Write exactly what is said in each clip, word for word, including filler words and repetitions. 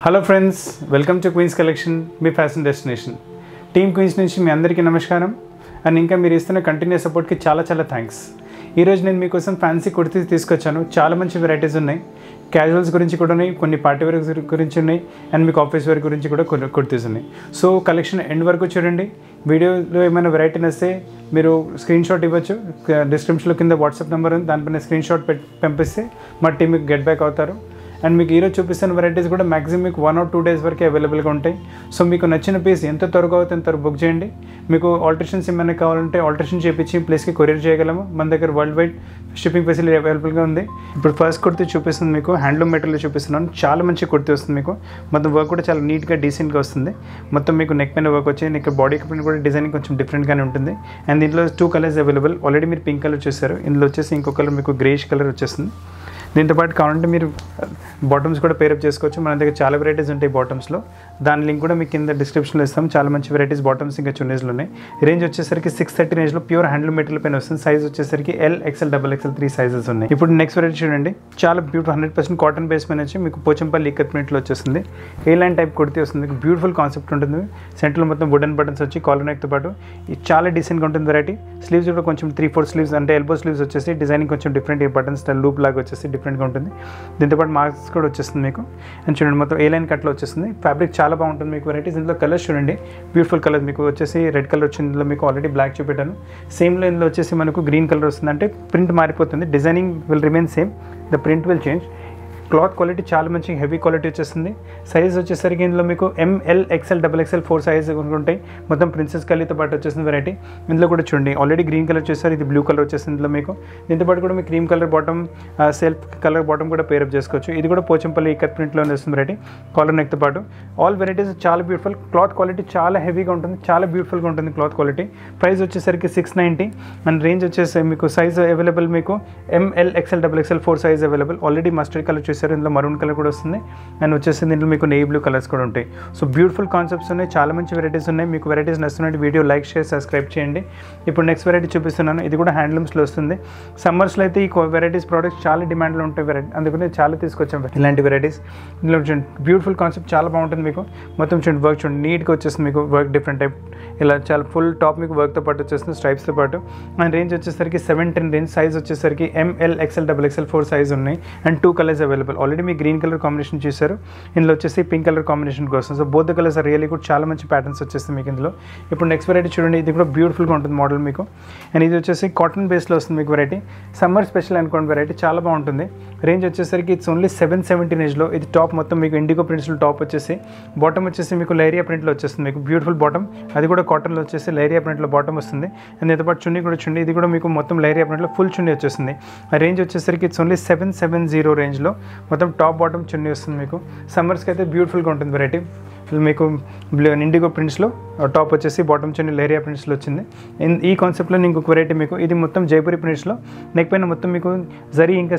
Hello friends, welcome to Queens collection, మీ fashion destination. Team Queens నుంచి మీ అందరికీ నమస్కారం. అండ్ ఇంకా మీరు ఇస్తున్న కంటిన్యూస్ సపోర్ట్కి చాలా చాలా థ్యాంక్స్. ఈరోజు నేను మీకోసం ఫ్యాన్సీ కుర్తీస్ తీసుకొచ్చాను. చాలా మంచి వెరైటీస్ ఉన్నాయి. క్యాజువల్స్ గురించి కూడా ఉన్నాయి, కొన్ని పార్టీ వేర్ గురించి ఉన్నాయి, అండ్ మీకు ఆఫీస్ వేర్ గురించి కూడా కొన్ని కుర్తీస్ ఉన్నాయి. సో కలెక్షన్ ఎండ్ వరకు చూడండి. వీడియోలో ఏమైనా వెరైటీ వస్తే మీరు స్క్రీన్ షాట్ ఇవ్వచ్చు. డిస్క్రిప్షన్లో కింద వాట్సాప్ నెంబర్ ఉంది, దానిపైన స్క్రీన్ షాట్ పెట్టి పంపిస్తే మా టీం మీకు గెట్ బ్యాక్ అవుతారు. అండ్ మీకు ఈరోజు చూపిస్తున్న వెరైటీస్ కూడా మ్యాక్సిమం మీకు వన్ ఆర్ టూ డేస్ వరకే అవైలబుల్గా ఉంటాయి. సో మీకు నచ్చిన పీస్ ఎంత త్వరగా అవుతుంది అంత త్వరగా బుక్ చేయండి. మీకు ఆల్టరేషన్స్ ఏమైనా కావాలంటే ఆల్టరేషన్ చేయించి ప్లేస్కి కొరియర్ చేయగలము. మన దగ్గర వరల్డ్ వైడ్ షిప్పింగ్ ఫెసిలిటీ అవైలబుల్గా ఉంది. ఇప్పుడు ఫస్ట్ కుర్తీ చూపిస్తుంది, మీకు హ్యాండ్లూమ్ మెటీరియల్ చూపిస్తున్నాను. చాలా మంచి కుర్తీ వస్తుంది. మీకు మొత్తం వర్క్ కూడా చాలా నీట్గా డీసెంట్గా వస్తుంది. మొత్తం మీకు నెక్ పైన వర్క్ వచ్చి నెక్ బాడీ పైన కూడా డిజైనింగ్ కొంచెం డిఫరెంట్గానే ఉంటుంది. అండ్ దీంట్లో టూ కలర్స్ అవైలబుల్. ఆల్రెడీ మీరు పింక్ కలర్ చూస్తారు, ఇందులో వచ్చేసి ఇంకో కలర్ మీకు గ్రేష్ కలర్ వచ్చేస్తుంది. దీంతో పాటు కావాలంటే మీరు బాటమ్స్ కూడా పేరప్ చేసుకోవచ్చు. మన దగ్గర చాలా వెరైటీస్ ఉంటాయి బాటమ్స్లో. దాని లింక్ కూడా మీకు కింద డిస్క్రిప్షన్లో ఇస్తాం. చాలా మంచి వెరైటీస్ బాటమ్స్ ఇంకా చున్నీస్లో ఉన్నాయి. రేంజ్ వచ్చేసరికి సిక్స్ థర్టీ రేంజ్లో ప్యూర్ హ్యాండ్లూమ్ మెటీరియల్ పైన వస్తుంది. సైజ్ వచ్చేసరికి L, XL, double XL three sizes ఉన్నాయి. ఇప్పుడు నెక్స్ట్ వెరైటీ చూడండి. చాలా beautiful hundred percent cotton base పైన వచ్చి మీకు పోచంపల్లి ఇక్కత్ ప్రింట్లో వచ్చేస్తుంది. ఏ లైన్ టైప్ కుర్తీ వస్తుంది. మీకు బ్యూటిఫుల్ కాన్సెప్ట్ ఉంటుంది. సెంటర్లో మొత్తం వుడెన్ బటన్స్ వచ్చి కాలర్ నెక్తో పాటు ఇది చాలా డీసెంట్గా ఉంటుంది వెరైటీ. స్లీవ్స్ కూడా కొంచెం త్రీ ఫోర్ స్లీవ్స్ అంటే ఎల్బో స్లీవ్స్ వచ్చేసి డిజైనింగ్ కొంచెం డిఫరెంట్, ఈ బటన్స్ లూప్ లాగా వచ్చేసి డిఫరెంట్గా ఉంటుంది. దీంతోపాటు మార్క్స్ కూడా వచ్చేస్తుంది మీకు. అండ్ చూడండి మొత్తం ఏ లైన్ కట్లో వచ్చేస్తుంది. ఫ్యాబ్రిక్ చాలా బాగుంటుంది మీకు వెరైటీస్. ఇందులో కలర్స్ చూడండి, బ్యూటిఫుల్ కలర్. మీకు వచ్చేసి రెడ్ కలర్ వచ్చింది, ఇందులో మీకు ఆల్రెడీ బ్లాక్ చూపెట్టాను. సేమ్లో ఇందులో వచ్చేసి మనకు గ్రీన్ కలర్ వస్తుంది. అంటే ప్రింట్ మారిపోతుంది, designing will remain same, the print will change. Cloth quality చాలా మంచి హెవీ క్వాలిటీ వచ్చేస్తుంది. సైజ్ వచ్చేసరికి ఇందులో మీకు M L, XL, double XL four size ఉంటాయి. మొత్తం ప్రిన్సెస్ కలీతో పాటు వచ్చేసింది వెరైటీ. ఇందులో కూడా చూడండి ఆల్రెడీ గ్రీన్ కలర్ చేస్తారు, ఇది బ్లూ కలర్ వచ్చేసింది ఇందులో మీకు. దీంతో పాటు కూడా మీకు cream colour bottom, self colour bottom కూడా పేరప్ చేసుకోవచ్చు. ఇది కూడా పోచంపల్లి ఇక్కత్ ప్రింట్లో వస్తుంది వెరైటీ, కాలర్ నెక్తో పాటు. ఆల్ వెరైటీస్ చాలా బ్యూటిఫుల్. క్లాత్ క్వాలిటీ చాలా హెవీగా ఉంటుంది, చాలా బ్యూటిఫుల్గా ఉంటుంది క్లాత్ క్వాలిటీ. ప్రైస్ వచ్చేసరికి సిక్స్ నైంటీ అండ్ రేంజ్ వచ్చేసి మీకు సైజ్ అవైలబుల్ మీకు M L, XL, double XL four size available. Already mustard colour చూసారు, ఇందులో మరూన్ కలర్ కూడా వస్తుంది. అండ్ వచ్చేసి దీంట్లో మీకు నెయ్యి బ్లూ కలర్స్ కూడా ఉంటాయి. సో బ్యూటిఫుల్ కాన్సెప్ట్స్ ఉన్నాయి, చాలా మంచి వెరైటీస్ ఉన్నాయి. మీకు వెరైటీస్ నచ్చినట్టు వీడియో లైక్, షేర్, సబ్స్క్రైబ్ చేయండి. ఇప్పుడు నెక్స్ట్ వెరైటీ చూపిస్తున్నాను. ఇది కూడా హ్యాండ్లూమ్స్లో వస్తుంది. సమ్మర్స్లో అయితే ఈ వెరైటీస్ ప్రోడక్ట్స్ చాలా డిమాండ్లో ఉంటాయి వెరైటీ, అందుకని చాలా తీసుకొచ్చాం ఇలాంటి వెరైటీస్. ఇందులో చూడండి బ్యూటిఫుల్ కాన్సెప్ట్ చాలా బాగుంటుంది మీకు. మొత్తం చూడండి వర్క్ చూడండి నీట్గా వచ్చేస్తుంది మీకు. వర్క్ డిఫరెంట్ టైప్ ఇలా చాలా ఫుల్ టాప్ మీకు వర్క్తో పాటు వచ్చేస్తుంది, స్ట్రైప్స్తో పాటు. అండ్ రేంజ్ వచ్చేసరికి సెవెన్ టెన్ రేంజ్. సైజ్ వచ్చేసరికి M L, XL, double XL four size ఉన్నాయి. And two colours available. Already మీ గ్రీన్ కలర్ కాంబినేషన్ చూసారు, ఇందులో వచ్చేసి పింక్ కలర్ కాంబినేషన్ కోసం. సో బోత్ కలర్స్ రియల్లీ కూడా చాలా మంచి ప్యాటర్న్స్ వచ్చేస్తుంది మీకు ఇందులో. ఇప్పుడు నెక్స్ట్ వెరైటీ చూడండి, ఇది కూడా బ్యూటిఫుల్గా ఉంటుంది మోడల్ మీకు. అండ్ ఇది వచ్చేసి కాటన్ బేస్లో వస్తుంది మీకు వెరైటీ. సమ్మర్ స్పెషల్ అనుకోండి వెరైటీ, చాలా బాగుంటుంది. రేంజ్ వచ్చేసరికి ఇట్స్ ఓన్లీ సెవెన్ సెవెంటీ రేంజ్లో. ఇది టాప్ మొత్తం మీకు ఇండిగో ప్రింట్స్లో టాప్ వచ్చేసి, బాటమ్ వచ్చేసి మీకు లైరియా ప్రింట్లో వచ్చేస్తుంది మీకు. బ్యూటిఫుల్ బాటమ్, అది కూడా కాటన్లో వచ్చేసి లైరియా ప్రింట్లో బాటమ్ వస్తుంది. అండ్ దీంతో పాటు చున్నీ కూడా చున్నీ, ఇది కూడా మీకు మొత్తం లైరియా ప్రింట్లో ఫుల్ చున్నీ వచ్చేస్తుంది. రేంజ్ వచ్చేసరికి it's only seven seven zero రేంజ్లో మొత్తం టాప్ బాటమ్ చున్నీ వస్తుంది మీకు. సమ్మర్స్కి అయితే బ్యూటిఫుల్గా ఉంటుంది వెరైటీ. మీకు ఇండిగో ప్రింట్స్లో టాప్ వచ్చేసి బాటమ్ చున్నీ లైరియా ప్రింట్స్లో వచ్చింది. ఈ కాన్సెప్ట్లో ఇంకొక వెరైటీ మీకు, ఇది మొత్తం జైపూరి ప్రింట్స్లో. నెక్ పైన మొత్తం మీకు జరీ ఇంకా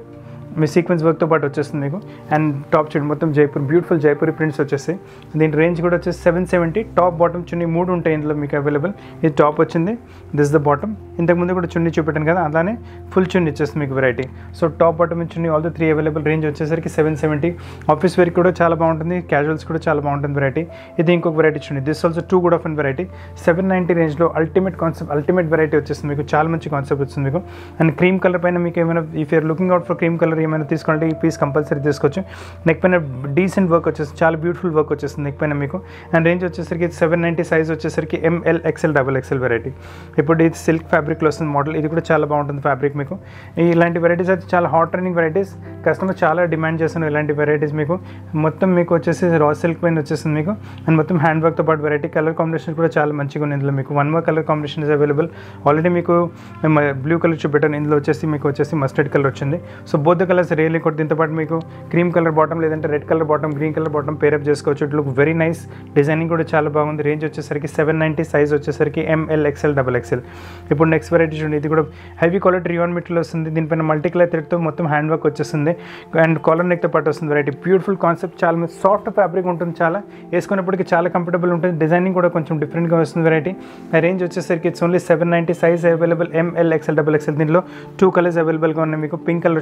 మీ సీక్వెన్స్ వర్క్తో పాటు వచ్చేస్తుంది మీకు. అండ్ టాప్ చూడండి మొత్తం జైపూర్, బ్యూటిఫుల్ జైపూరి ప్రింట్స్ వచ్చేసి. దీని రేంజ్ కూడా వచ్చేసి seven seventy. Top bottom chunni మూడు ఉంటాయి ఇందులో మీకు అవైలబుల్. ఇది టాప్ వచ్చింది, దిస్ ద బాటమ్. ఇంతకుముందు కూడా చున్నీ చూపెట్టాను కదా, అలానే ఫుల్ చున్నీ వచ్చేస్తుంది మీకు variety. So top bottom chunni all the three available. Range వచ్చేసరికి సెవెన్ సెవెంటీ. ఆఫీస్ వేర్ కూడా చాలా బాగుంటుంది, క్యాజువల్స్ కూడా చాలా బాగుంటుంది వెరైటీ. ఇది ఇంకొక వెరైటీ చూడండి, this also too good of an variety. Seven ninety రేంజ్లో అల్టిమేట్ కాన్సెప్ట్, అల్టిమేట్ వెరైటీ వచ్చేస్తుంది మీకు. చాలా మంచి కాన్సెప్ట్ వచ్చింది మీకు. అండ్ క్రీమ్ కలర్ పైన మీకు ఏమైనా, if you're looking out for cream colour ఏమైనా తీసుకోవాలంటే ఈ పీస్ కంపల్సరీ తీసుకోవచ్చు. నెక్ పైన డీసెంట్ వర్క్ వచ్చేసి, చాలా బ్యూటిఫుల్ వర్క్ వచ్చేస్తుంది నెక్ పైన మీకు. అండ్ రేంజ్ వచ్చేసరికి సెవెన్ నైంటీ. సైజ్ వచ్చేసరికి M L, XL, double XL variety. ఇప్పుడు ఇది సిల్క్ ఫ్యాబ్రిక్లో వస్తుంది మోడల్. ఇది కూడా చాలా బాగుంటుంది ఫ్యాబ్రిక్ మీకు. ఇలాంటి వెరైటీస్ అయితే చాలా హాట్ రన్నింగ్ వెరైటీస్, కస్టమర్ చాలా డిమాండ్ చేస్తున్నారు ఇలాంటి వెరైటీస్ మీకు. మొత్తం మీకు వచ్చేసి రా సిల్క్ పైన వచ్చేస్తుంది మీకు. అండ్ మొత్తం హ్యాండ్ వర్క్తో పాటు వెరైటీ. కలర్ కాంబినేషన్ కూడా చాలా మంచిగా ఉంది ఇందులో మీకు. One more colour combination is available. Already మీకు బ్లూ కలర్ చూపెట్టాను, ఇందులో వచ్చేసి మీకు వచ్చేసి మస్టర్డ్ కలర్ వచ్చింది. సో బోత్ కలర్స్ రియల్లీ కూడా. దీంతో పాటు మీకు క్రీమ్ కలర్ బాటమ్ లేదంటే red colour bottom, green colour bottom pair up చేసుకోవచ్చు. It look very nice. Designing కూడా చాలా బాగుంది. రేంజ్ వచ్చేసరికి సెవెన్ నైంటీ. సైజ్ వచ్చేసరికి ఎంఎల్, ఎక్సెల్, డబల్ ఎక్సెల్. ఇప్పుడు నెక్స్ట్ వెరైటీ చూడండి, ఇది కూడా హెవీ క్వాలిటీ రియాన్ మెటీరియల్ వస్తుంది. దీనిపైన మల్టీ కలర్ థ్రెడ్తో మొత్తం హ్యాండ్ వర్క్ వచ్చేస్తుంది. అండ్ కాలర్ నెక్తో పాటు వస్తుంది వెరైటీ. బ్యూటిఫుల్ కాన్సెప్ట్, చాలా సాఫ్ట్ ఫ్యాబ్రిక్ ఉంటుంది, చాలా వేసుకున్నప్పటికీ చాలా కంఫర్టబుల్ ఉంటుంది. డిజైనింగ్ కూడా కొంచెం డిఫరెంట్గా వస్తుంది వెరైటీ. రేంజ్ వచ్చేసరికి it's only seven ninety. Size available M L, XL, double XL. దీనిలో టూ కలర్స్ అవైలబుల్గా ఉన్నాయి మీకు. పింక్ కలర్ వచ్చింది, ఇంకొక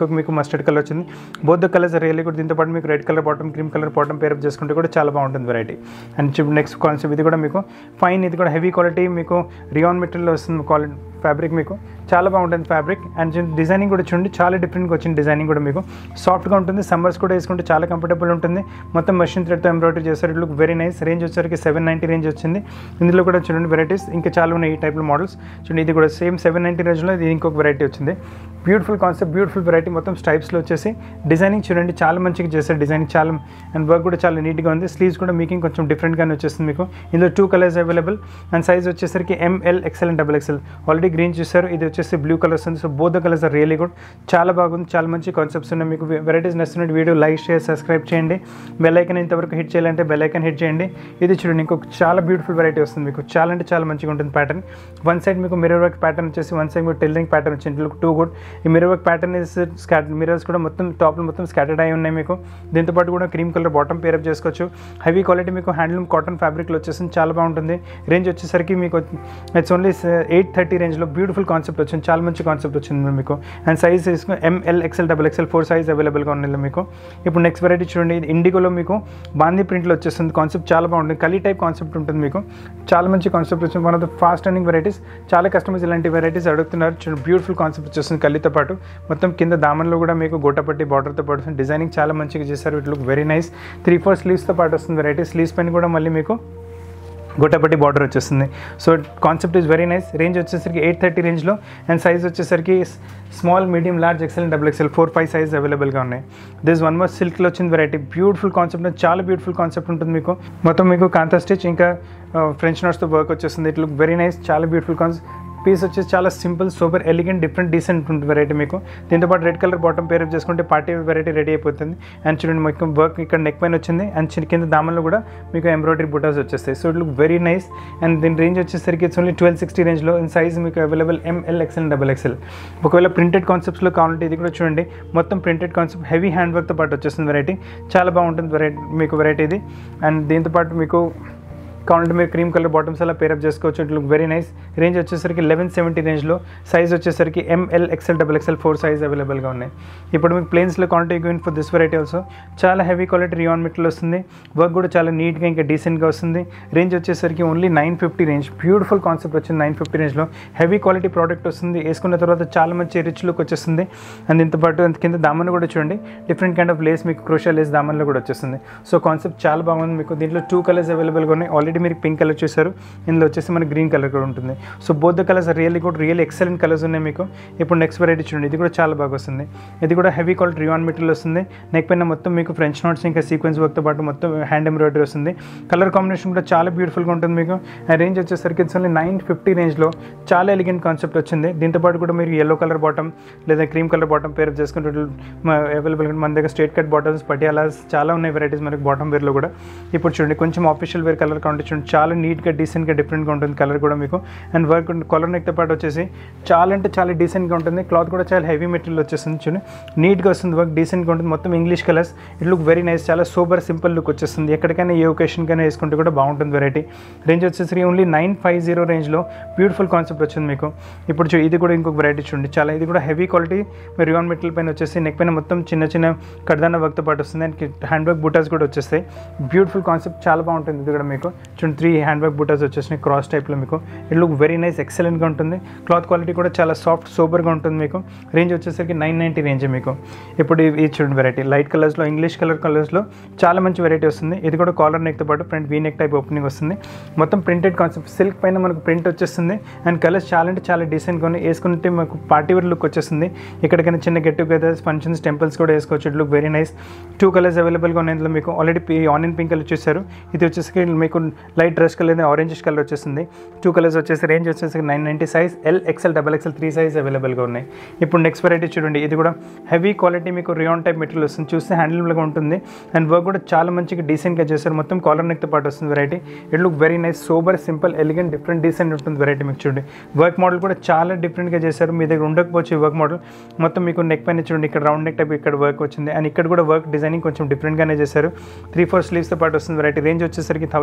వర్క్ మీకు మస్టర్డ్ కలర్ వచ్చింది. బోత్ ద కలర్స్ రియల్లీ కూడా. దీంతో పాటు మీకు red colour bottom, cream colour bottom pair up చేసుకుంటే కూడా చాలా బాగుంటుంది వెరైటీ. అండ్ నెక్స్ట్ కాన్సెప్ట్ ఇది కూడా మీకు ఫైన్, ఇది కూడా హెవీ క్వాలిటీ మీకు రియాన్ మెటీరియల్లో వస్తుంది క్వాలిటీ ఫ్యాబ్రిక్, మీకు చాలా బాగుంటుంది ఫ్యాబ్రిక్. అండ్ డిజైనింగ్ కూడా చూడండి చాలా డిఫరెంట్గా వచ్చింది డిజైనింగ్ కూడా, మీకు సాఫ్ట్గా ఉంటుంది, సమ్మర్స్ కూడా వేసుకుంటే చాలా కంఫర్టబుల్ ఉంటుంది. మొత్తం మషిన్ థ్రెడ్తో ఎంబ్రాయిడరీ చేస్తారు. It look very nice. Range వచ్చేసరికి సెవెన్ నైంటీ రేంజ్ వచ్చింది. ఇందులో కూడా చూడండి వెరైటీస్ ఇంకా చాలా ఉన్నాయి ఈ టైప్లో మోడల్స్. చూడండి ఇది కూడా సేమ్ సెవెన్ నైంటీ రేంజ్లో ఇది ఇంకొక వెరైటీ వచ్చింది. Beautiful concept, beautiful variety. మొత్తం స్టైప్స్లో వచ్చేసి డిజైనింగ్ చూడండి చాలా మంచిగా చేస్తారు డిజైనింగ్, చాలా అండ్ వర్క్ కూడా చాలా నీట్గా ఉంది. స్లీవ్స్ కూడా మీకు కొంచెం డిఫరెంట్గానే వచ్చేస్తుంది మీకు. ఇందులో two colours available and size వచ్చేసరికి M L, XL and double XL. Already green చూసారు, ఇది వచ్చేసి బ్లూ కలర్స్ ఉంది. So both the colours are really good. చాలా బాగుంది, చాలా మంచి కాన్సెప్ట్స్ ఉన్నాయి మీకు. వెరైటీస్ నచ్చినట్టు వీడియో లైక్, షేర్, సబ్స్క్రైబ్ చేయండి. బెల్ ఐకన్ ఇంతవరకు హిట్ చేయాలంటే బెల్ ఐకన్ హిట్ చేయండి. ఇది చూడండి ఇంకొక చాలా బ్యూటిఫుల్ వెరైటీ వస్తుంది మీకు. చాలా అంటే చాలా మంచిగా ఉంటుంది ప్యాటర్న్. వన్ సైడ్ మీకు మిర్రర్ వర్క్ ప్యాటర్న్ వచ్చేసి, వన్ సైడ్ మీకు టెయిలరింగ్ ప్యాటర్న్ వచ్చింది. Look too good. ఈ మిర్రర్ వర్క్ ప్యాటర్న్ స్కాట్ మిర్రర్స్ కూడా మొత్తం టాప్లో మొత్తం స్కాటర్డ్ అయి ఉన్నాయి మీకు. దీంతో పాటు కూడా క్రీమ్ కలర్ బాటమ్ పేరప్ చేసుకోవచ్చు. హెవీ క్వాలిటీ మీకు హ్యాండ్లూమ్ కాటన్ ఫ్యాబ్రిక్లో వచ్చేసింది, చాలా బాగుంటుంది. రేంజ్ వచ్చేసరికి మీకు ఇట్స్ ఓన్లీ ఎయిట్ థర్టీ రేంజ్లో బ్యూటిఫుల్ కాన్సెప్ట్ వచ్చింది, చాలా మంచి కాన్సెప్ట్ వచ్చింది మీకు. అండ్ సైజ్ తీసుకుని M L, XL, double XL four size అవైలబుల్గా ఉన్నాయి మీకు. ఇప్పుడు నెక్స్ట్ వెరైటీ చూడండి, ఇది ఇండిగోలో మీకు బాందీ ప్రింట్లో వచ్చేస్తుంది. కాన్సెప్ట్ చాలా బాగుంటుంది, కలీ టైప్ కాన్సెప్ట్ ఉంటుంది మీకు. చాలా మంచి కాన్సెప్ట్ వచ్చింది. One of the fast running varieties. చాలా కస్టమర్స్ ఇలాంటి వెరైటీస్ అడుగుతున్నారు. చూడండి బ్యూటిఫుల్ కాన్సెప్ట్ వచ్చేస్తుంది కలీతో పాటు. మొత్తం కింద దామన్లో కూడా మీకు గోటపట్టి బార్డర్తో పాటు వస్తుంది. డిజైనింగ్ చాలా మంచిగా చేశారు. It look very nice. Three four స్లీవ్స్తో పాటు వస్తుంది వెరైటీ. స్లీవ్స్ పైన కూడా మళ్ళీ మీకు గోటపట్టి బార్డర్ వచ్చేస్తుంది. So concept is very nice. Range వచ్చేసరికి ఎయిట్ థర్టీ రేంజ్లో అండ్ సైజ్ వచ్చేసరికి small, medium, large, XL and double XL four five size అవైలబుల్గా ఉన్నాయి. దిస్ వన్ మోర్ సిల్క్లో వచ్చింది వెరైటీ. బ్యూటిఫుల్ కాన్సెప్ట్, చాలా బ్యూటిఫుల్ కాన్సెప్ట్ ఉంటుంది మీకు. మొత్తం మీకు కాంతా స్టిచ్ ఇంకా ఫ్రెంచ్ నోట్స్తో వర్క్ వచ్చేస్తుంది. ఇట్ లుక్ వెరీ నైస్, చాలా బ్యూటిఫుల్ కాన్సెప్ట్. పీస్ వచ్చేసి చాలా simple, super elegant, different, decent ఉంటుంది వెరైటీ మీకు. దీంతోపాటు రెడ్ కలర్ బాటమ్ పేరప్ చేసుకుంటే పార్టీ వెరైటీ రెడీ అయిపోతుంది. అండ్ చూడండి మీకు వర్క్ ఇక్కడ నెక్ పైన వచ్చింది అండ్ కింద దామన్లో కూడా మీకు ఎంబ్రాయిడరీ బుటాస్ వచ్చేస్తాయి. So it look very nice. And దీని రేంజ్ వచ్చేసరికి ఇట్స్ ఓన్లీ ట్వెల్వ్ సిక్స్టీ రేంజ్లో. అండ్ సైజ్ మీకు available M L, XL and double XL. ఒకవేళ ప్రింటెడ్ కాన్సెప్ట్స్లో కావాలంటే ఇది కూడా చూడండి, మొత్తం ప్రింటెడ్ కాన్సెప్ట్, హెవీ హ్యాండ్ వర్క్తో పాటు వచ్చేస్తుంది వెరైటీ. చాలా బాగుంటుంది వెరైటీ మీకు వెరైటీ ఇది. అండ్ దీంతోపాటు మీకు కావాలంటే మీరు క్రీమ్ కలర్ బాటమ్స్ అలా పేరప్ చేసుకోవచ్చు. It look very nice. Range వచ్చేసరికి లెవెన్ సెవెంటీ రేంజ్లో. సైజ్ వచ్చేసరికి M L, XL, double XL four size అవైలబుల్గా ఉన్నాయి. ఇప్పుడు మీకు ప్లేన్స్లో quantity going for this variety also. చాలా హెవీ క్వాలిటీ రియాన్ మెటీరియల్ వస్తుంది. వర్క్ కూడా చాలా నీట్గా ఇంకా డీసెంట్గా వస్తుంది. రేంజ్ వచ్చేసరికి only nine fifty range. Beautiful concept వచ్చింది నైన్ ఫిఫ్టీ రేంజ్లో. హెవీ క్వాలిటీ ప్రోడక్ట్ వస్తుంది. వేసుకున్న తర్వాత చాలా మంచి రిచ్ లుక్ వచ్చేస్తుంది. అండ్ దీంతో పాటు కింద దామన్ కూడా చూడండి, డిఫరెంట్ కైండ్ ఆఫ్ లేస్ మీకు క్రోషియా లేస్ దామన్లో కూడా వచ్చేస్తుంది. సో కాన్సెప్ట్ చాలా బాగుంది మీకు. దీంట్లో టూ కలర్స్ అవైలబుల్గా ఉన్నాయి. ఆల్రెడీ మీరు పింక్ కలర్ చూసారు, ఇందులో వచ్చేసి మనకి గ్రీన్ కలర్ కూడా ఉంటుంది. So both the colours really good, really excellent colours ఉన్నాయి మీకు. ఇప్పుడు నెక్స్ట్ వెరైటీ చూడండి, ఇది కూడా చాలా బాగా వస్తుంది. ఇది కూడా హెవీ క్వాలిటీ రియాన్ మెటీరియల్ వస్తుంది. నెక్ పైన మొత్తం మీకు ఫ్రెంచ్ నోట్స్ ఇంకా సీక్వెన్స్ వర్క్తో పాటు మొత్తం హ్యాండ్ ఎంబ్రాయిడరీ వస్తుంది. కలర్ కాంబినేషన్ కూడా చాలా బ్యూటిఫుల్గా ఉంటుంది మీకు. రేంజ్ వచ్చేసరికి ఇట్స్ ఓన్లీ నైన్ ఫిఫ్టీ రేంజ్లో. చాలా ఎలిగెంట్ కాన్సెప్ట్ వచ్చింది. దీంతో పాటు కూడా మీరు ఎల్లో కలర్ బాటమ్ లేదా క్రీమ్ కలర్ బాటమ్ పేరప్ చేసుకుంటే అవైలబుల్గా మన దగ్గర స్ట్రేట్ కట్ బాటమ్స్, పటియాలాస్ చాలా ఉన్నాయి వెరైటీస్ మనకి బాటమ్ వేర్లో కూడా. ఇప్పుడు చూడండి కొంచెం ఆఫీషియల్ వేర్ కలర్ కాంటే చూడండి, చాలా నీట్గా డీసెంట్గా డిఫరెంట్గా ఉంటుంది కలర్ కూడా మీకు. అండ్ వర్క్ కాలర్ నెక్తో పాటు వచ్చేసి చాలా అంటే చాలా డీసెంట్గా ఉంటుంది. క్లాత్ కూడా చాలా హెవీ మెటీరియల్ వచ్చేస్తుంది. చూడండి నీట్గా వస్తుంది, వర్క్ డీసెంట్గా ఉంటుంది. మొత్తం English colours. It look very nice. చాలా సూపర్ సింపుల్ లుక్ వచ్చేస్తుంది. ఎక్కడికైనా ఏ ఒకేషన్కైనా వేసుకుంటే కూడా బాగుంటుంది వెరైటీ. రేంజ్ వచ్చేసరికి ఓన్లీ నైన్ ఫైవ్ జీరో రేంజ్లో బ్యూటిఫుల్ కాన్సెప్ట్ వచ్చింది మీకు. ఇప్పుడు చూ ఇది కూడా ఇంకొక వెరైటీ చూడండి, చాలా ఇది కూడా హెవీ క్వాలిటీ రియాన్ మెటీరియల్ పైన వచ్చేసి నెక్ పైన మొత్తం చిన్న చిన్న కడ్దాన వర్క్తో పాటు వస్తుంది. అండ్ హ్యాండ్ వర్క్ బూటాస్ కూడా వచ్చేస్తాయి. బ్యూటిఫుల్ కాన్సెప్ట్ చాలా బాగుంటుంది. ఇది కూడా మీకు చూడండి త్రీ హ్యాండ్ వర్క్ బూటాస్ వచ్చేసినాయి క్రాస్ టైప్లో మీకు. ఇట్ లుక్ వెరీ నైస్, ఎక్సలెంట్గా ఉంటుంది. క్లాత్ క్వాలిటీ కూడా చాలా సాఫ్ట్ సూపర్గా ఉంటుంది మీకు. రేంజ్ వచ్చేసరికి నైన్ నైంటీ రేంజ్ మీకు. ఇప్పుడు ఇది చూడండి వెరైటీ లైట్ కలర్స్లో, ఇంగ్లీష్ కలర్ కలర్స్లో చాలా మంచి వెరైటీ వస్తుంది. ఇది కూడా కాలర్ నెక్తో పాటు front V neck type opening వస్తుంది. మొత్తం ప్రింటెడ్ కాన్సెప్ట్, సిల్క్ పైన మనకు ప్రింట్ వచ్చేస్తుంది. అండ్ కలర్స్ చాలా అంటే చాలా డీసెంట్గా ఉన్నాయి. వేసుకుంటే మనకు పార్టీ వేర్ లుక్ వచ్చేస్తుంది. ఎక్కడికైనా చిన్న గెట్ టుగెదర్స్, ఫంక్షన్స్, టెంపుల్స్ కూడా వేసుకోవచ్చు. It look very nice. Two colours అవైలబుల్గా ఉన్నాయి ఇందులో మీకు. ఆల్రెడీ ఆనియన్ పింక్ కలర్ చూసారు. ఇది వచ్చేసి మీకు light dress colour, orange colour వచ్చేసింది. టూ కలర్స్ వచ్చేసి రేంజ్ వచ్చేసి nine ninety size L, XL, double XL three size అవైలబుల్గా ఉన్నాయి. ఇప్పుడు నెక్స్ట్ వెరైటీ చూడండి, ఇది కూడా హెవీ క్వాలిటీ మీకు రియాన్ టైప్ మెటీరియల్ వస్తుంది. చూస్తే హ్యాండిల్గా ఉంటుంది. అండ్ వర్క్ కూడా చాలా మంచిగా డీసెంట్గా చేశారు. మొత్తం కాలర్ నెక్తో పాటు వస్తుంది variety. It look very nice, super simple, elegant, different, decent ఉంటుంది వెరైటీ మీకు. చూడండి వర్క్ మోడల్ కూడా చాలా డిఫరెంట్గా చేశారు. మీ దగ్గర ఉండకపోవచ్చు ఈ వర్క్ మోడల్. మొత్తం మీకు నెక్ పైన చూడండి ఇక్కడ రౌండ్ నెక్ టైప్ ఇక్కడ వర్క్ వచ్చింది. అండ్ ఇక్కడ కూడా వర్క్ డిజైనింగ్ కొంచెం డిఫరెంట్గానే చేశారు. త్రీ ఫోర్ స్లీవ్స్తో పాటు వస్తుంది వెరైటీ. రేంజ్ వచ్చేసరికి thousand ninety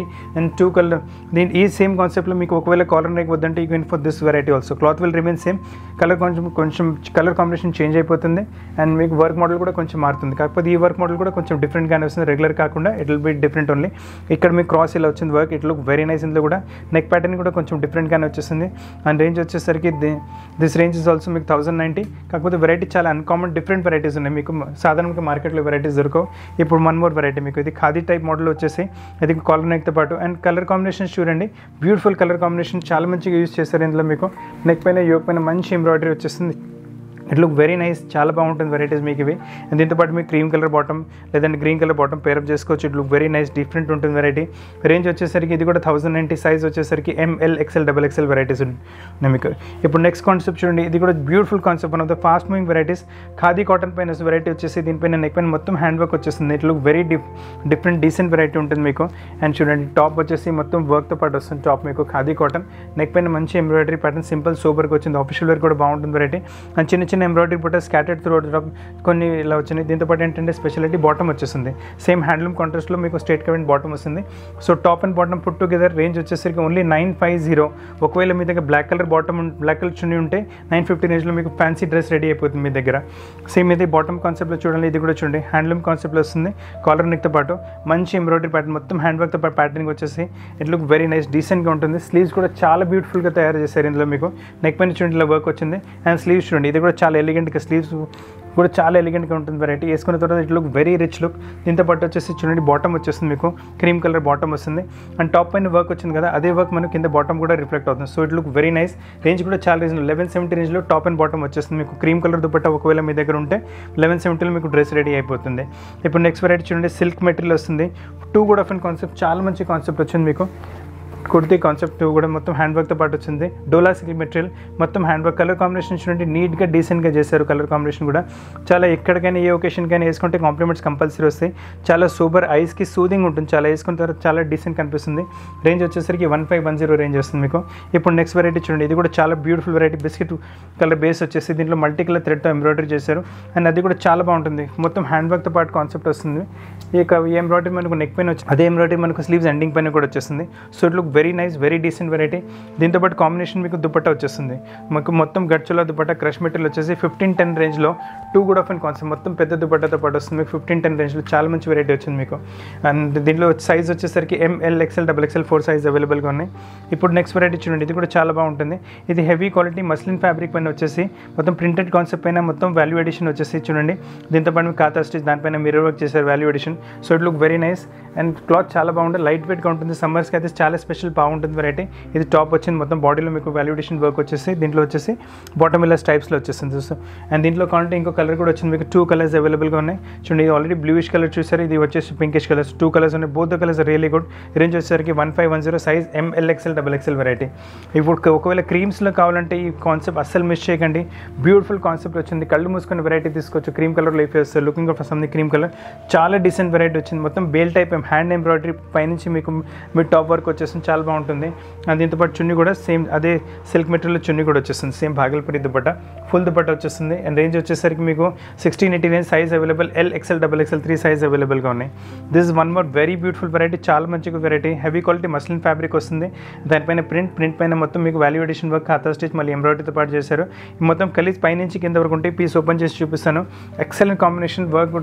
and two colour దీని ఈ సేమ్ కాన్సెప్ట్లో మీకు ఒకవేళ కాలర్ నెక్ వద్దంటే you can for this variety also. Cloth will remain same, colour కొంచెం కొంచెం కలర్ కాంబినేషన్ చేంజ్ అయిపోతుంది అండ్ మీకు వర్క్ మోడల్ కూడా కొంచెం మారుతుంది. కాకపోతే ఈ వర్క్ మోడల్ కూడా కొంచెం డిఫరెంట్గానే వస్తుంది, రెగ్యులర్ కాకుండా it will be different only. ఇక్కడ మీకు క్రాస్ ఇలా వచ్చింది work, it look very nice. ఇందులో కూడా నెక్ ప్యాటర్న్ కూడా కొంచెం డిఫరెంట్గానే వచ్చేస్తుంది అండ్ రేంజ్ వచ్చేసరికి దిస్ రేంజ్ ఇస్ ఆల్సో మీకు థౌసండ్ నైంటీ. కాకపోతే వెరైటీ చాలా అన్కామన్ డిఫరెంట్ వెరైటీస్ ఉన్నాయి, మీకు సాధారణంగా మార్కెట్లో వెరైటీస్ దొరకవు. ఇప్పుడు వన్ మోర్ వెరైటీ మీకు ఇది ఖాదీ టైప్ మోడల్ వచ్చేసి ఇది కాలర్ నెక్తో పాటు అండ్ కలర్ కాంబినేషన్స్ చూడండి, బ్యూటిఫుల్ కలర్ కాంబినేషన్ చాలా మంచిగా యూజ్ చేస్తారు. ఇందులో మీకు నెక్ పైన యోక్ పైన మంచి ఎంబ్రాయిడరీ వచ్చేస్తుంది, ఇట్ లుక్ వెరీ నైస్, చాలా బాగుంటుంది వెరైటీస్ మీకు ఇవి. అండ్ దీంతో పాటు మీకు క్రీమ్ కలర్ బాటమ్ లేదంటే గ్రీన్ కలర్ బాటమ్ పేరప్ చేసుకోవచ్చు. It look very nice, different ఉంటుంది వెరైటీ. రేంజ్ వచ్చేసరికి ఇది కూడా థౌసండ్ నైంటీ, సైజ్ వచ్చేసరికి M L XL double XL varieties ఉన్నాయి మీకు. ఇప్పుడు నెక్స్ట్ కాన్సెప్ట్ చూడండి, ఇది కూడా beautiful concept, one of the fast moving varieties. Khadi cotton పైన వెరైటీ వచ్చేసి దీనిపైన నెక్ పైన మొత్తం హ్యాండ్ వర్క్ వచ్చేస్తుంది. It look very diff different decent variety ఉంటుంది మీకు. అండ్ చూడండి టాప్ వచ్చేసి మొత్తం వర్క్తో పాటు వస్తుంది టాప్ మీకు ఖాదీ కాటన్, నెక్ పైన మంచి ఎంబ్రాయిడరీ ప్యాటర్న్ సింపుల్ సూపర్గా వచ్చింది. ఆఫీషియల్ వేర్ కూడా బాగుంటుంది వెరైటీ అండ్ చిన్న చిన్న ఎంబ్రాయిడరీ బుట్ట స్కాటర్డ్ త్రూ కొన్ని ఇలా వచ్చినాయి. దీంతో పాటు ఏంటంటే స్పెషాలిటీ బాటమ్ వచ్చేస్తుంది, సేమ్ హ్యాండ్లూమ్ కాంట్రాస్ట్లో మీకు స్ట్రేట్ కవెంట్ బాటమ్ వస్తుంది. So top and bottom put together range వచ్చేసరికి ఓన్లీ నైన్ ఫైవ్ జీరో. ఒకవేళ మీ దగ్గర black colour bottom black colour chunni ఉంటే నైన్ ఫిఫ్టీ రేంజ్లో మీకు ఫ్యాన్సీ డ్రెస్ రెడీ అయిపోతుంది మీ దగ్గర. సేమ్ ఇది బాటమ్ కాన్సెప్ట్లో చూడండి, ఇది కూడా చూడండి హ్యాండ్లూమ్ కాన్సెప్ట్లో వస్తుంది, కాలర్ నెక్తో పాటు మంచి ఎంబ్రాయిడరీ ప్యాటర్న్ మొత్తం హ్యాండ్ వర్క్తో పాటు ప్యాటర్నింగ్ వచ్చేసి ఇట్ లుక్ వెరీ నైస్, డీసెంట్గా ఉంటుంది. స్లీవ్స్ కూడా చాలా బ్యూటిఫుల్గా తయారు చేశారు ఇందులో మీకు. నెక్ పైన చూడండి ఇలా వర్క్ వచ్చింది అండ్ స్లీవ్స్ చూడండి, ఇది కూడా చాలా ఎలిగెంట్గా స్లీవ్స్ కూడా చాలా ఎలిగెంట్గా ఉంటుంది వెరైటీ. వేసుకున్న తర్వాత it look very rich look. దీంతో పాటు వచ్చేసి చూడండి బాటమ్ వచ్చేస్తుంది మీకు క్రీమ్ కలర్ బాటమ్ వస్తుంది అండ్ టాప్ పైన వర్క్ వచ్చింది కదా, అదే వర్క్ మనకు కింద బాటమ్ కూడా రిఫ్లెక్ట్ అవుతుంది. So it look very nice. Range కూడా చాలా రీజనబుల్, లెవెన్ సెవెంటీ రేంజ్లో టాప్ అండ్ బాటమ్ వచ్చేస్తుంది మీకు. క్రీమ్ కలర్ దుపట్టా ఒకవేళ మీ దగ్గర ఉంటే లెవెన్ సెవెంటీలో మీకు డ్రెస్ రెడీ అయిపోతుంది. ఇప్పుడు నెక్స్ట్ వెరైటీ చూడండి, సిల్క్ మెటీరియల్ వస్తుంది. టూ కూడా ఆఫ్ అండ్ కాన్సెప్ట్ చాలా మంచి కాన్సెప్ట్ వచ్చింది మీకు. కుర్తీ కాన్సెప్ట్ కూడా మొత్తం హ్యాండ్ వర్క్తో పాటు వచ్చింది, డోలా సిల్క్ మెటీరియల్ మొత్తం హ్యాండ్ వర్క్. కలర్ కాంబినేషన్ చూడండి నీట్గా డీసెంట్గా చేశారు, కలర్ కాంబినేషన్ కూడా చాలా ఎక్కడికైనా ఏ ఒకేషన్కైనా వేసుకుంటే కాంప్లిమెంట్స్ కంపల్సరీ వస్తాయి. చాలా సూపర్, ఐస్కి సూదింగ్ ఉంటుంది, చాలా వేసుకున్న తర్వాత చాలా డీసెంట్ కనిపిస్తుంది. రేంజ్ వచ్చేసరికి one five one zero range వస్తుంది మీకు. ఇప్పుడు నెక్స్ట్ వెరైటీ చూడండి, ఇది కూడా చాలా beautiful variety, biscuit colour base వచ్చేసి దీంట్లో మల్టీ కలర్ థ్రెడ్తో ఎంబ్రాయిడరీ చేశారు అండ్ అది కూడా చాలా బాగుంటుంది. మొత్తం హ్యాండ్ వర్క్తో పాటు కాన్సెప్ట్ వస్తుంది. ఇక ఈ ఎంబ్రాయిడరీ మనకు నెక్ పైన వచ్చి అదే ఎంబ్రాయిడరీ మనకు స్లీవ్స్ ఎండింగ్ పైన కూడా వచ్చేస్తుంది. So it look very nice, very decent variety. దీంతో పాటు కాంబినేషన్ మీకు దుపట్టా వచ్చేస్తుంది, మీకు మొత్తం గడ్చుల దుపట్టా క్రష్ మెటీరియల్ వచ్చేసి ఫిఫ్టీన్ టెన్ రేంజ్లో టూ కూడా ఆఫ్ అండ్ కాన్సెప్ట్ మొత్తం పెద్ద దుపట్టాతో పాటు వస్తుంది మీకు. ఫిఫ్టీన్ టెన్ రేంజ్లో చాలా మంచి వెరైటీ వచ్చింది మీకు. అండ్ దీంట్లో సైజ్ వచ్చేసరికి M L XL double XL four size అవైలబుల్గా ఉన్నాయి. ఇప్పుడు నెక్స్ట్ వెరైటీ చూడండి, ఇది కూడా చాలా బాగుంటుంది. ఇది హెవీ క్వాలిటీ మస్లిన్ ఫ్యాబ్రిక్ పైన వచ్చేసి మొత్తం ప్రింటెడ్ కాన్సెప్ట్ పైన మొత్తం వాల్యూ ఎడిషన్ వచ్చేసి చూడండి. దీంతో పాటు మీకు కాతా స్టిచ్ దానిపైన మిర్రర్ వర్క్ చేశారు value addition. So it look very nice and cloth చాలా బాగుంటుంది, లైట్ వెయిట్గా ఉంటుంది. సమ్మర్స్కి అయితే చాలా స్పెషల్ బాగుంటుంది వెరైటీ. ఇది టాప్ వచ్చింది మొత్తం బాడీలో మీకు వాల్యుడేషన్ వర్క్ వచ్చేసి దీంట్లో వచ్చేసి బాటమ్ ఇలా స్టైప్స్లో వచ్చేస్తుంది. సో అండ్ దీంట్లో కావాలంటే ఇంకో కలర్ కూడా వచ్చింది మీకు. టూ కలర్స్ అవైలబుల్గా ఉన్నాయి చూడండి. ఇది ఆల్రెడీ బ్లూయిష్ కలర్ చూసారు, ఇది వచ్చేసి పింకిష్ కలర్స్. టూ కలర్స్ ఉన్నాయి, both the colours really good. Range వచ్చేసరికి one five one zero, size M L XL double XL variety. ఇప్పుడు ఒకవేళ క్రీమ్స్లో కావాలంటే ఈ కాన్సెప్ట్ అస్సలు మిస్ చేయకండి, బ్యూటిఫుల్ కాన్సెప్ట్ వచ్చింది. కళ్ళు మూసుకుని వెరైటీ తీసుకోవచ్చు. క్రీమ్ కలర్ లైఫ్ వస్తుంది, looking for something cream colour, చాలా డీసెంట్ వెరైటీ వచ్చింది. మొత్తం బేల్ టైప్ హ్యాండ్ ఎంబ్రాయిడరీ పైనుంచి మీకు మీ టాప్ వర్క్ వచ్చేస్తుంది, చాలా బాగుంటుంది. దీంతో పాటు చున్నీ కూడా సేమ్ అదే సిల్క్ మెటీరియల్ చున్నీ కూడా వచ్చేస్తుంది, సేమ్ భాగల్పూరి దుపట్టా ఫుల్ దుపట్టా వచ్చేస్తుంది. అండ్ రేంజ్ వచ్చేసరికి మీకు sixteen eighty range, size available L XL double XL three size అవైలబుల్గా ఉన్నాయి. This one more very beautiful variety, చాలా మంచి variety. Heavy quality muslin fabric వస్తుంది, దానిపైన ప్రింట్ ప్రింట్ పైన మొత్తం మీకు వాల్యూ ఎడిషన్ వర్క్ ఖాతా స్టిచ్ మళ్ళీ ఎంబ్రాయిడరీతో పాటు చేశారు. మొత్తం కలిసి పైనుంచి కింద వరకు ఉంటే పీస్ ఓపెన్ చేసి చూపిస్తాను. ఎక్సలెంట్ కాంబినేషన్ వర్క్,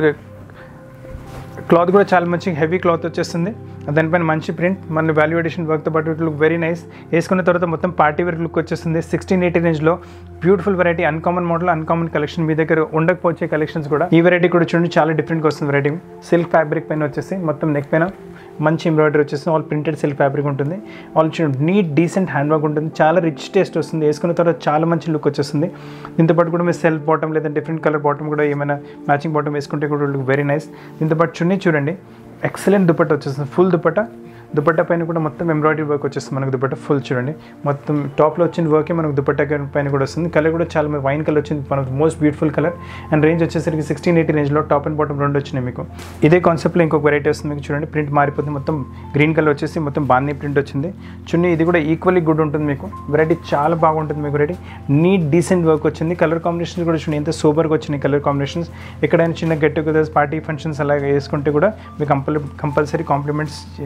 క్లాత్ కూడా చాలా మంచి హెవీ క్లాత్ వచ్చేస్తుంది. దానిపైన మంచి ప్రింట్ మన వాల్యూ ఎడిషన్ వర్క్తో పాటు ఇట్ లుక్ వెరీ నైస్. వేసుకున్న తర్వాత మొత్తం పార్టీ వేర్ లుక్ వచ్చేస్తుంది. సిక్స్టీన్ ఎయిటీ రేంజ్లో beautiful variety, uncommon model, uncommon collection. మీ దగ్గర ఉండకపోవచ్చే కలెక్షన్స్ కూడా ఈ వెరైటీ కూడా చూడండి, చాలా డిఫరెంట్గా వస్తుంది వెరైటీ. సిల్క్ ఫ్యాబ్రిక్ పైన వచ్చేసి మొత్తం నెక్ పైన మంచి ఎంబ్రాయిడరీ వచ్చేసి ఆల్ ప్రింటెడ్ సిల్క్ ఫ్యాబ్రిక్ ఉంటుంది. All neat decent hand work ఉంటుంది, చాలా రిచ్ టేస్ట్ వస్తుంది. వేసుకున్న తర్వాత చాలా మంచి లుక్ వచ్చేస్తుంది. దీంతో పాటు కూడా మీరు సెల్ఫ్ బాటమ్ లేదా డిఫరెంట్ కలర్ బాటమ్ కూడా ఏమైనా మ్యాచింగ్ బాటమ్ వేసుకుంటే కూడా లుక్ వెరీ నైస్. దీంతో పాటు చున్నీ చూడండి, ఎక్సలెంట్ దుపట్టా వచ్చేస్తుంది, ఫుల్ దుపట్టా. దుపట్టా పైన కూడా మొత్తం ఎంబ్రాయిడరీ వర్క్ వచ్చేస్తుంది మనకు. దుపట్టా ఫుల్ చూడండి, మొత్తం టాప్లో వచ్చిన వర్కే మనకు దుపట్టా పైన కూడా వస్తుంది. కలర్ కూడా చాలా వైన్ కలర్ వచ్చింది, మనకు most beautiful colour. And range వచ్చేసరికి సిక్స్టీన్ ఎయిటీ రేంజ్లో టాప్ అండ్ బాటమ్ రెండు వచ్చినాయి మీకు. ఇదే కాన్సెప్ట్లో ఇంకొక వెరైటీ వస్తుంది మీకు చూడండి. ప్రింట్ మారిపోతుంది, మొత్తం గ్రీన్ కలర్ వచ్చేసి మొత్తం బాందీ ప్రింట్ వచ్చింది. చున్నీ ఇది కూడా ఈక్వల్లీ గుడ్ ఉంటుంది మీకు. వెరైటీ చాలా బాగుంటుంది మీకు. వెరైటీ నీట్ డీసెంట్ వర్క్ వచ్చింది. కలర్ కాంబినేషన్స్ కూడా చూడండి ఎంత సూపర్గా వచ్చినాయి కలర్ కాంబినేషన్స్. ఎక్కడైనా చిన్న గెట్ టుగెదర్స్, పార్టీ ఫంక్షన్స్ అలాగే వేసుకుంటే కూడా మీకు కంపల్ కంపల్సరీ కాంప్లిమెంట్స్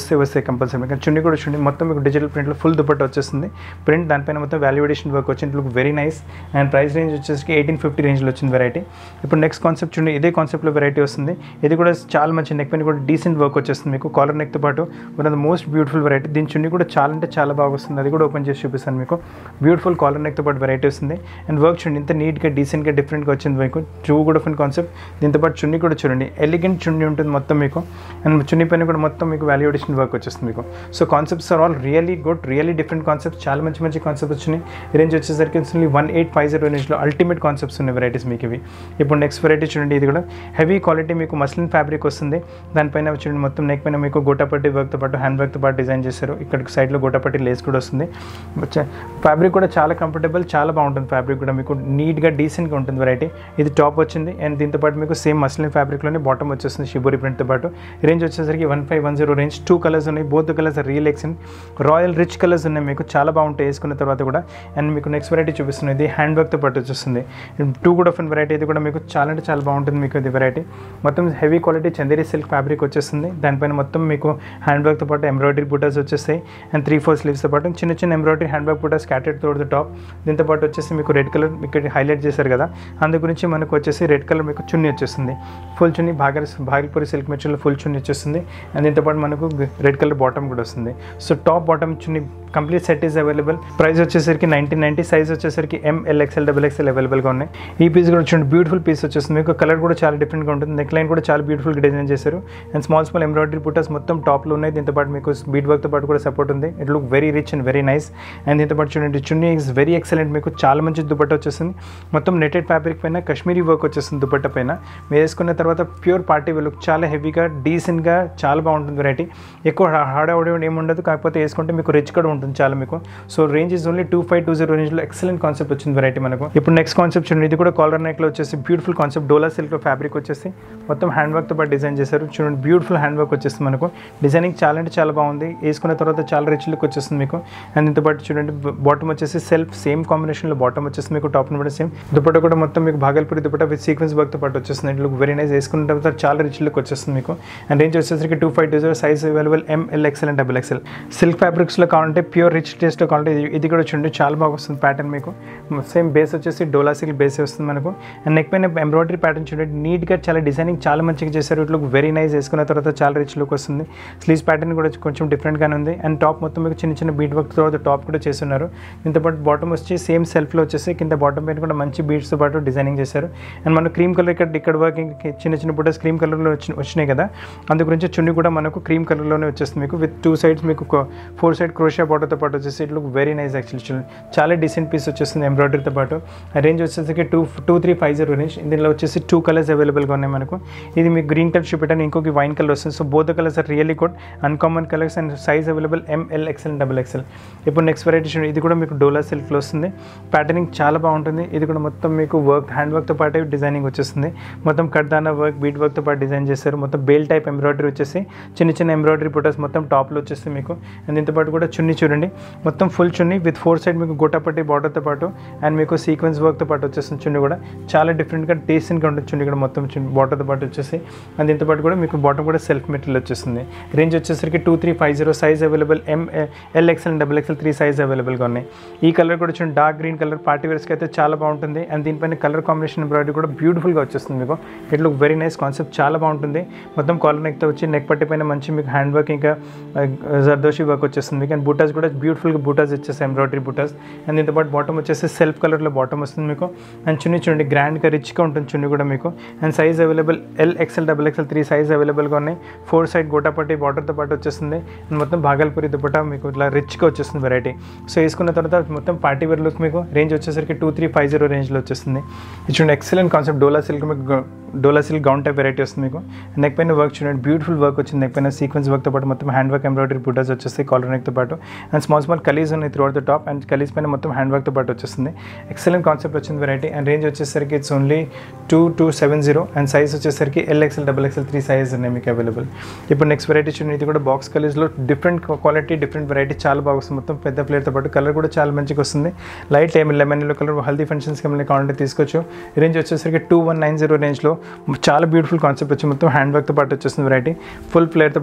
వస్తే వస్తే కంపల్సరీ. కానీ చున్నీ కూడా చూడండి మొత్తం మీకు డిజిటల్ ప్రింట్లో ఫుల్ దుపట్టా వచ్చేస్తుంది. ప్రింట్ దానిపైన మొత్తం వాల్యుయేషన్ వర్క్ వచ్చింది. Look very nice. And price range వచ్చేసి ఎయిటీన్ ఫిఫ్టీ రేంజ్లో వచ్చింది వెరైటీ. ఇప్పుడు నెక్స్ట్ కాన్సెప్ట్ చూడండి, ఇదే కాన్సెప్ట్లో వెరైటీ వస్తుంది. ఇది కూడా చాలా మంచి నెక్ పైన కూడా డీసెంట్ వర్క్ వచ్చేస్తుంది మీకు. కాలర్ నెక్తో పాటు one of the most beautiful variety. దీని చున్నీ కూడా చాలా అంటే చాలా బాగా వస్తుంది. అది కూడా ఓపెన్ చేసి చూపిస్తాను మీకు. బ్యూటిఫుల్ కాలర్ నెక్తో పాటు వెరైటీ వస్తుంది. అండ్ వర్క్ చూడండి ఇంత నీట్గా డీసెంట్గా డిఫరెంట్గా వచ్చింది మీకు. టూ కూడా ఫుల్ కాన్సెప్ట్. దీంతో పాటు చున్నీ కూడా చూడండి ఎలిగెంట్ చున్నీ ఉంటుంది మొత్తం మీకు. అండ్ చున్నీ పైన కూడా మొత్తం మీకు వాల్యుయేషన్ వర్క్ వచ్చేస్తుంది మీకు. So concepts are all really good, really different concepts. చాలా మంచి మంచి కాన్సెప్ట్స్ వచ్చినాయి. రేంజ్ వచ్చేసరికి వన్ ఎయిట్ ఫైవ్ జీరో రేంజ్లో అల్టిమేట్ కాన్సెప్ట్స్ ఉన్నాయి వెరైటీస్ మీకు ఇవి. ఇప్పుడు నెక్స్ట్ వెరైటీ చూడండి, ఇది కూడా హెవీ క్వాలిటీ మీకు మస్లిన్ ఫ్యాబ్రిక్ వస్తుంది. దానిపైన చూడండి మొత్తం నెక్ పైన మీకు గోటాపట్టి వర్క్తో పాటు హ్యాండ్ వర్క్తో పాటు డిజైన్ చేశారు. ఇక్కడ సైడ్లో గోటాపట్టి లేస్ కూడా వస్తుంది. ఫ్యాబ్రిక్ కూడా చాలా కంఫర్టబుల్, చాలా బాగుంటుంది. ఫ్యాబ్రిక్ కూడా మీకు నీట్గా డీసెంట్గా ఉంటుంది వెరైటీ. ఇది టాప్ వచ్చింది. అండ్ దీంతో పాటు మీకు సేమ్ మస్లిన్ ఫ్యాబ్రిక్లోనే బాటమ్ వచ్చేస్తుంది షిబోరి ప్రింట్తో పాటు. రేంజ్ వచ్చేసరికి one five one zero range. Two colours ఉన్నాయి. Both colours real excellent royal rich colours ఉన్నాయి మీకు. చాలా బాగుంటాయి వేసుకున్న తర్వాత కూడా. అండ్ మీకు నెక్స్ట్ వెరైటీ చూపిస్తుంది, ఇది హ్యాండ్ వర్క్తో పాటు వచ్చేస్తుంది. టూ కూడా ఫన్ వెరైటీ. ఇది కూడా మీకు చాలా అంటే చాలా బాగుంటుంది మీకు ఇది వెరైటీ. మొత్తం heavy quality Chanderi silk fabric వచ్చేస్తుంది. దానిపైన మొత్తం మీకు హ్యాండ్ వర్క్తో పాటు ఎంబ్రాయిడరీ బూటాస్ వచ్చేస్తాయి. అండ్ త్రీ ఫోర్ స్లీవ్స్తో పాటు చిన్న చిన్న embroidery hand work butas scattered తోడు ద టాప్. దీంతో పాటు వచ్చేసి మీకు రెడ్ కలర్ ఇక్కడ హైలైట్ చేశారు కదా, అందు గురించి మనకు వచ్చేసి రెడ్ కలర్ మీకు చున్నీ వచ్చేస్తుంది. Full chunni Bhagal Bhagalpuri silk material full chunni వచ్చేస్తుంది. అండ్ దీంతో పాటు మనకు రెడ్ కలర్ బాటమ్ కూడా వస్తుంది. So top bottom chunni complete set is available. Price వచ్చేసరికి నైన్టీన్ నైన్టీ. సైజ్ వచ్చేసరికి ఎంఎల్ ఎక్స్ఎల్ డబుల్ ఎక్స్ఎల్ అవైలబుల్గా ఉన్నాయి. ఈ పీస్ కూడా చూడండి బ్యూటిఫుల్ పీస్ వచ్చేస్తుంది మీకు. కలర్ కూడా చాలా డిఫరెంట్గా ఉంటుంది. నెక్ లైన్ కూడా చాలా బ్యూటిఫుల్గా డిజైన్ చేశారు. And small small embroidery butas మొత్తం టాప్లో ఉన్నాయి. దీంతో పాటు మీకు బీట్ వర్క్తో పాటు కూడా సపోర్ట్ ఉంది. It look very rich and very nice. And దీంతో పాటు చూడండి చున్నీ ఈజ్ వెరీ ఎక్సలెంట్ మీకు. చాలా మంచి దుపట్టా వచ్చేస్తుంది. మొత్తం నెటెడ్ ఫ్యాబ్రిక్ పైన కశ్మీరీ వర్క్ వచ్చేస్తుంది దుపట్టా పైన. మీరు వేసుకున్న తర్వాత ప్యూర్ పార్టీ వేర్ లుక్. చాలా హెవీగా డీసెంట్గా చాలా బాగుంటుంది వెరైటీ. ఎక్కువ హార్డ్ ఏమి ఉండదు, కాకపోతే వేసుకుంటే మీకు రిచ్ కూడా ఉంటుంది చాలా మీకు. So range is only two five two zero రేంజ్లో ఎక్సలెంట్ కాన్సెప్ట్ వచ్చింది వెరైటీ మనకు. ఇప్పుడు నెక్స్ట్ కాన్సెప్ట్ చూడండి, ఇది కూడా కాలర్ నెక్లో వచ్చేసి బ్యూటిఫుల్ కాన్సెప్ట్. డోలా సిల్క్ ఫ్యాబ్రిక్ వచ్చేసి మొత్తం హ్యాండ్ వర్క్తో పాటు డిజైన్ చేశారు. చూడండి బ్యూటిఫుల్ హ్యాండ్ వర్క్ వచ్చేస్తుంది మనకు. డిజైనింగ్ చాలా అంటే చాలా బాగుంది. వేసుకున్న తర్వాత చాలా రిచ్ లుక్ వచ్చేస్తుంది మీకు. అండ్ దీంతో పాటు చూడండి బాటమ్ వచ్చేసి సెల్ఫ్ సేమ్ కాంబినేషన్లో బాటమ్ వచ్చేస్తుంది మీకు. టాప్ కూడా సేమ్. దుపట్టా కూడా మొత్తం మీకు భాగల్పూరి దుపట్టా విత్ సీక్వెన్స్ వర్క్తో పాటు వచ్చేస్తుంది. It look very nice. వేసుకున్న తర్వాత చాలా రిచ్ లుక్ వచ్చేస్తుంది మీకు. అండ్ రేంజ్ వచ్చేసరికి two five two zero. Size available M L XL and double XL. Silk ఫ్యాబ్రిక్స్లో కావాలంటే ప్యూర్ రిచ్ టేస్ట్లో కావాలంటే ఇది కూడా చూడండి చాలా బాగా వస్తుంది ప్యాటర్న్ మీకు. సేమ్ బేస్ వచ్చేసి డోలా సిల్క్ బేస్ వస్తుంది మనకు. అండ్ నెక్ పైన ఎంబ్రాయిడరీ ప్యాటర్న్ చూడండి నీట్గా చాలా డిజైనింగ్ చాలా మంచిగా చేశారు. It look very nice. వేసుకున్న తర్వాత చాలా రిచ్ లుక్ వస్తుంది. స్లీవ్స్ ప్యాటర్న్ కూడా కొంచెం డిఫరెంట్గానే ఉంది. అండ్ టాప్ మొత్తం మీకు చిన్న చిన్న బీట్ వర్క్ తర్వాత టాప్ కూడా చేస్తున్నారు. దీంతో పాటు బాటమ్ వచ్చి సేమ్ సెల్ఫ్లో వచ్చేసి కింద బాటమ్ పైన కూడా మంచి బీట్స్తో పాటు డిజైనింగ్ చేశారు. అండ్ మన క్రీమ్ కలర్ ఇక్కడ ఇక్కడ వర్కింగ్ చిన్న చిన్న బుట్టస్ క్రీమ్ కలర్లో వచ్చి వచ్చినాయి కదా, అందు గురించి చున్నీ కూడా మనకు క్రీమ్ కలర్లోనే వచ్చేస్తుంది మీకు. విత్ టూ సైడ్స్ మీకు ఫోర్ సైడ్ క్రోషియా బాటర్తో పాటు వచ్చేసి it look very nice actually. చాలా డీసెంట్ పీస్ వచ్చేస్తుంది ఎంబ్రాయిడరీతో పాటు. రేంజ్ వచ్చేసరికి two two three five zero range. దీనిలో వచ్చేసి టూ కలర్స్ అవైలబుల్గా ఉన్నాయి మనకు. ఇది మీకు గ్రీన్ కలర్ చూపెట్టాను, ఇంకొక వైన్ కలర్ వస్తుంది. So both colours are really good uncommon colours. And size available M L XL and double XL. ఇప్పుడు నెక్స్ట్ వెరైటీ చూడండి, ఇది కూడా మీకు డోలా సిల్క్లో వస్తుంది. ప్యాటర్నింగ్ చాలా బాగుంటుంది. ఇది కూడా మొత్తం మీకు వర్క్ హ్యాండ్ వర్క్తో పాటు డిజైనింగ్ వచ్చేస్తుంది. మొత్తం కడ్దానా వర్క్ బీట్ వర్క్తో పాటు డిజైన్ చేస్తారు. మొత్తం బేల్ టైప్ ఎంబ్రాయిడరీ వచ్చేసి చిన్న చిన్న ఎంబ్రాయిడరీ బుటాస్ మొత్తం టాప్లో వచ్చేస్తుంది మీకు. అండ్ దీంతో పాటు కూడా చున్నీ చూడండి మొత్తం ఫుల్ చున్నీ విత్ ఫోర్ సైడ్ మీకు గోటాపట్టి బార్డర్తో పాటు అండ్ మీకు సీక్వెన్స్ వర్క్తో పాటు వచ్చేస్తుంది. చున్నీ కూడా చాలా డిఫరెంట్గా డీసెంట్గా ఉంటుంది. చున్నీ కూడా మొత్తం చున్నీ బార్డర్తో పాటు వచ్చేసి. అండ్ దీంతో పాటు కూడా మీకు బాటమ్ కూడా సెల్ఫ్ మెటీరియల్ వచ్చేస్తుంది. రేంజ్ వచ్చేసరికి two three five zero. Size available M L XL and double XL three size అవైలబుల్గా ఉన్నాయి. ఈ కలర్ కూడా చూడండి డార్క్ గ్రీన్ కలర్ పార్టీ వేర్స్కి అయితే చాలా బాగుంటుంది. అండ్ దీనిపైన కలర్ కాంబినేషన్ ఎంబ్రాయిడరీ కూడా బ్యూటిఫుల్గా వచ్చేస్తుంది మీకు. It look very nice. Concept చాలా బాగుంటుంది. మొత్తం కాలర్ నెక్తో వచ్చి నెక్ పట్టి పైన మంచి మీకు హ్యాండ్ వర్క్ ఇంకా జర్దోషి వర్క్ వచ్చేస్తుంది మీకు. అండ్ బూటాస్ కూడా బ్యూటిఫుల్గా బూటాస్ వచ్చేస్తాయి ఎంబ్రాయిడరీ బూటాస్. అండ్ దీంతో పాటు బాటమ్ వచ్చేసి సెల్ఫ్ కలర్లో బాటమ్ వస్తుంది మీకు. అండ్ చున్నీ చూడండి గ్రాండ్గా రిచ్గా ఉంటుంది చున్నీ కూడా మీకు. And size available L XL double XL three size అవైలబుల్గా ఉన్నాయి. ఫోర్ సైడ్ గోటాపట్టి బార్డర్తో పాటు వచ్చేస్తుంది. అండ్ మొత్తం భాగల్పూరి దుపట్టా మీకు ఇట్లా రిచ్గా వచ్చేస్తుంది వెరైటీ. సో వేసుకున్న తర్వాత మొత్తం పార్టీ వేర్ లుక్ మీకు. రేంజ్ వచ్చేసరికి టూ త్రీ ఫైవ్ జీరో రేంజ్లో వచ్చేస్తుంది. ఇది చూడండి ఎక్సలెంట్ కాన్సెప్ట్. డోలా సిల్క్ మీకు dola silk gown type variety వస్తుంది మీకు. నెక్ పైన వర్క్ చూడండి బ్యూటిఫుల్ వర్క్ వచ్చింది. నెక్ పైన సీక్వెన్స్ వర్క్తో పాటు మొత్తం హ్యాండ్ వర్క్ ఎంబ్రాయిడరీ బుటాస్ వచ్చేస్తాయి కాలర్ నెక్తో పాటు. అండ్ స్మాల్ స్మాల్ కలీస్ ఉన్నాయి throughout the top. And కలీస్ పైన మొత్తం హ్యాండ్ వర్క్తో పాటు వచ్చేస్తుంది. ఎక్సలెంట్ కాన్సెప్ట్ వచ్చింది వెరైటీ. అండ్ రేంజ్ వచ్చేసరికి it's only two two seven zero. And size వచ్చేసరికి L XL double XL three size ఉన్నాయి మీకు అవైలబుల్. ఇప్పుడు నెక్స్ట్ వెరైటీ చూడండి, ఇది కూడా బాక్స్ కలర్స్లో డిఫరెంట్ క్వాలిటీ డిఫరెంట్ వెరైటీ చాలా బాగా వస్తుంది. మొత్తం పెద్ద ప్లేట్తో పాటు కలర్ కూడా చాలా మంచిగా వస్తుంది. లైట్ ఏమి లెమన్ ఎల్లో కలర్ హల్దీ ఫంక్షన్స్కి ఏమైనా కావాలంటే తీసుకోవచ్చు. రేంజ్ వచ్చేసరికి టూ వన్ నైన్ జీరో రేంజ్లో చాలా బ్యూటిఫుల్ కాన్సెప్ట్ వచ్చి మొత్తం హ్యాండ్ వర్క్తో పాటు వచ్చేస్తుంది వెరైటీ. ఫుల్ ప్లేట్తో పాటు చాలా మంచి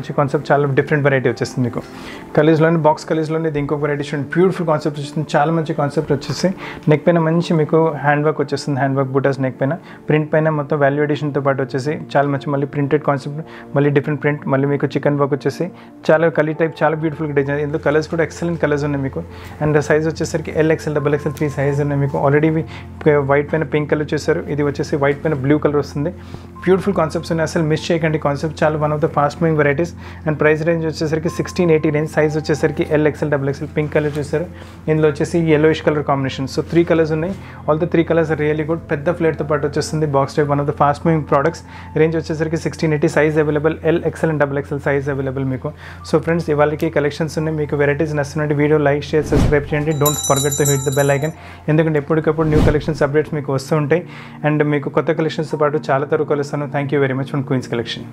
మంచి కాన్సెప్ట్, చాలా డిఫరెంట్ వెరైటీ వచ్చేస్తుంది మీకు. కలీజ్లోని బాక్స్ కలీజ్లోని ఇది ఇంకొక వెరైటీ చూడండి, బ్యూటిఫుల్ కాన్సెప్ట్ వచ్చేస్తుంది, చాలా మంచి కాన్సెప్ట్ వచ్చేసి నెక్ పైన మంచి మీకు హ్యాండ్ వర్క్ వచ్చేస్తుంది, హ్యాండ్ వర్క్ బూటాస్ నెక్ పైన, ప్రింట్ పైన మొత్తం వాల్యూ ఎడిషన్తో పాటు వచ్చేసి చాలా మంచి మళ్ళీ ప్రింటెడ్ కాన్సెప్ట్, మళ్ళీ డిఫరెంట్ ప్రింట్, మళ్ళీ మీకు చికెన్ వర్క్ వచ్చేసి చాలా కలీ టైప్, చాలా బ్యూటిఫుల్ డిజైన్. ఇందులో కలర్స్ కూడా ఎక్సలెంట్ కలర్స్ ఉన్నాయి మీకు. అండ్ సైజ్ వచ్చేసరికి L XL double XL three size ఉన్నాయి మీకు. ఆల్రెడీ వైట్ పైన పింక్ కలర్ చేశారు, ఇది వచ్చేసి వైట్ పైన బ్లూ కలర్ వస్తుంది. బ్యూటిఫుల్ కాన్సెప్ట్స్ ఉన్నాయి, అసలు మిస్ చేయకండి కాన్సెప్ట్, చాలా one of the fast moving varieties. And price range వచ్చేసరికి సిక్స్టీన్ ఎయిటీ రేంజ్, సైజ్ వచ్చేసరికి L XL double XL, pink colour చూసారు, ఇందులో వచ్చేసి yellowish colour combination. So three colours ఉన్నాయి, all the three colours really good. పెద్ద ఫ్లేట్తో పాటు వచ్చేస్తుంది box type, one of the fast moving products. Range వచ్చేసరికి sixteen eighty, size available L XL and double XL size available మీకు. So friends ఇవాళకి collections ఉన్నాయి, మీకు వెరైటీస్ నచ్చినట్టు వీడియో లైక్ షేర్ సబ్స్క్రైబ్ చేయండి. Don't forget to hit the bell icon, ఎందుకంటే ఎప్పటికప్పుడు new collections updates మీకు వస్తూ ఉంటాయి. అండ్ మీకు కొత్త కలెక్షన్స్తో పాటు చాలా తరకు కలుస్తాను. Thank you very much from Queens collection.